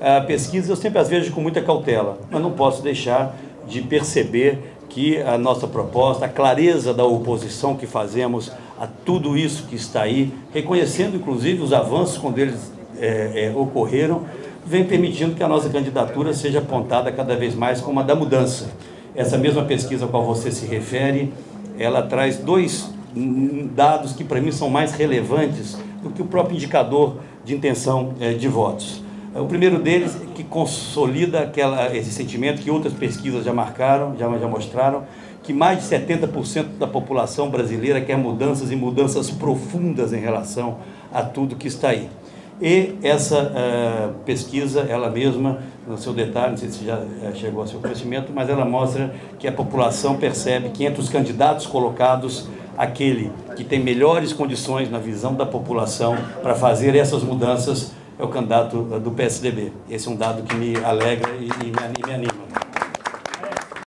a pesquisa eu sempre as vejo com muita cautela, mas não posso deixar de perceber que a nossa proposta, a clareza da oposição que fazemos a tudo isso que está aí, reconhecendo inclusive os avanços quando eles ocorreram, vem permitindo que a nossa candidatura seja apontada cada vez mais como a da mudança. Essa mesma pesquisa a qual você se refere, ela traz dois dados que para mim são mais relevantes do que o próprio indicador de intenção de votos. O primeiro deles é que consolida esse sentimento que outras pesquisas já marcaram, já mostraram, que mais de 70% da população brasileira quer mudanças e mudanças profundas em relação a tudo que está aí. E essa pesquisa, ela mesma, no seu detalhe, não sei se já chegou ao seu conhecimento, mas ela mostra que a população percebe que entre os candidatos colocados, aquele que tem melhores condições na visão da população para fazer essas mudanças é o candidato do PSDB. Esse é um dado que me alegra e me anima.